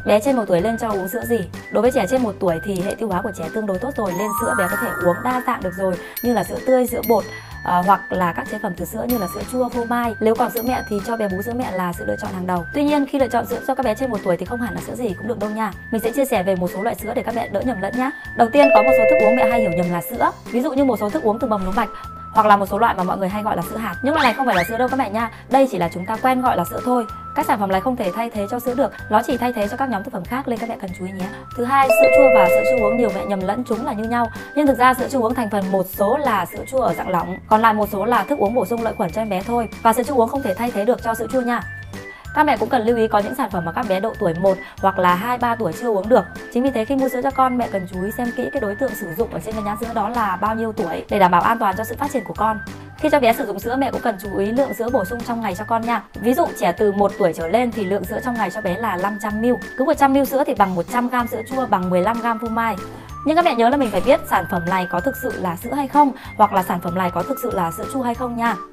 Bé trên 1 tuổi lên cho uống sữa gì? Đối với trẻ trên 1 tuổi thì hệ tiêu hóa của trẻ tương đối tốt rồi, lên sữa bé có thể uống đa dạng được rồi, như là sữa tươi, sữa bột, hoặc là các chế phẩm từ sữa như là sữa chua, phô mai. Nếu còn sữa mẹ thì cho bé bú sữa mẹ là sự lựa chọn hàng đầu. Tuy nhiên khi lựa chọn sữa cho các bé trên 1 tuổi thì không hẳn là sữa gì cũng được đâu nha. Mình sẽ chia sẻ về một số loại sữa để các mẹ đỡ nhầm lẫn nhá. Đầu tiên có một số thức uống mẹ hay hiểu nhầm là sữa. Ví dụ như một số thức uống từ mầm nóng mạch, hoặc là một số loại mà mọi người hay gọi là sữa hạt. Những loại này không phải là sữa đâu các mẹ nha. Đây chỉ là chúng ta quen gọi là sữa thôi. Các sản phẩm này không thể thay thế cho sữa được, nó chỉ thay thế cho các nhóm thực phẩm khác nên các mẹ cần chú ý nhé. Thứ hai, sữa chua và sữa chua uống nhiều mẹ nhầm lẫn chúng là như nhau, nhưng thực ra sữa chua uống thành phần một số là sữa chua ở dạng lỏng, còn lại một số là thức uống bổ sung lợi khuẩn cho em bé thôi, và sữa chua uống không thể thay thế được cho sữa chua nha. Các mẹ cũng cần lưu ý có những sản phẩm mà các bé độ tuổi 1 hoặc là 2-3 tuổi chưa uống được. Chính vì thế khi mua sữa cho con, mẹ cần chú ý xem kỹ cái đối tượng sử dụng ở trên cái nhãn sữa đó là bao nhiêu tuổi để đảm bảo an toàn cho sự phát triển của con. Khi cho bé sử dụng sữa, mẹ cũng cần chú ý lượng sữa bổ sung trong ngày cho con nha. Ví dụ trẻ từ 1 tuổi trở lên thì lượng sữa trong ngày cho bé là 500ml. Cứ 100ml sữa thì bằng 100g sữa chua bằng 15g phô mai. Nhưng các mẹ nhớ là mình phải biết sản phẩm này có thực sự là sữa hay không, hoặc là sản phẩm này có thực sự là sữa chua hay không nha.